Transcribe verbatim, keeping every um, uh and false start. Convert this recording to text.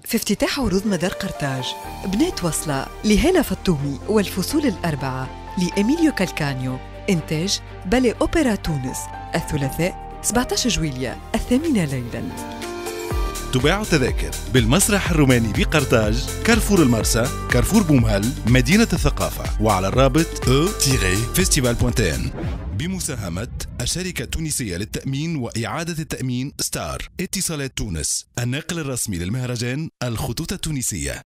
في افتتاح عروض مدار قرطاج بنات وصلة لهالة فطومي والفصول الأربعة لإيميليو كالكانيو. إنتاج بالي أوبرا تونس. الثلاثاء سبعة عشر جويلية الثامنة ليلاً. تباع تذاكر بالمسرح الروماني بقرطاج، كارفور المرسى، كارفور بومهل، مدينة الثقافة، وعلى الرابط او فيستيفال دوت ان بمساهمة الشركة التونسية للتأمين وإعادة التأمين ستار، اتصالات تونس، الناقل الرسمي للمهرجان، الخطوط التونسية.